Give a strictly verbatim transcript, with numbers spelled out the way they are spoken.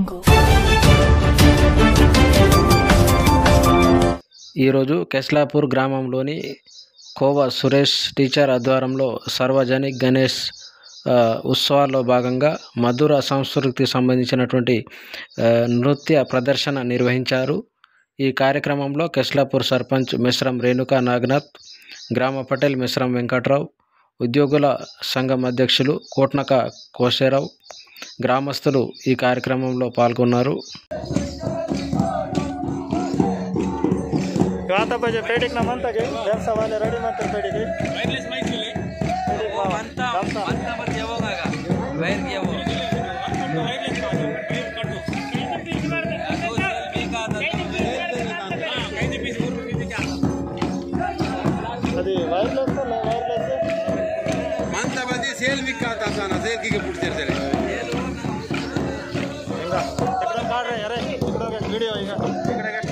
Jungle. ఈరోజు కెస్లాపూర్ గ్రామంలోని కోవ Suresh teacher ఆధ్వర్యంలో సార్వజనిక్ గణేష్ ఉత్సవాల్లో భాగంగా మధుర సంస్కృతికి సంబంధించినటువంటి నృత్య ప్రదర్శన నిర్వహించారు. ఈ కార్యక్రమంలో కెస్లాపూర్ సర్పంచ్ మిశ్రం రేణుకా నాగనాథ్, గ్రామ పటేల్ మిశ్రం వెంకట్రావు, ఉద్యోగుల సంఘం అధ్యక్షులు కోట్నక కోశేరావు, గ్రామస్తులు ఈ కార్యక్రమంలో పాల్గొన్నారు. आता पाहिजे पेटिक ना म्हणता की व्यवसाय वाले रेडी म्हणतात पेटिक वायरलेस माइक ले बनता बनता पर जेवोगा का वायर किया वो वायरलेस का कटो भी का था कैसे पीस और पीस क्या అది వైర్లెస్ తో వైర్లెస్ మనతా బది సేల్ విక్కా తానా సేల్ కి పుట్టితే సరే ఇంకా ఇక్కడ కాడ రే అరే ఇక్కడ వీడియో ఇంకా ఇక్కడ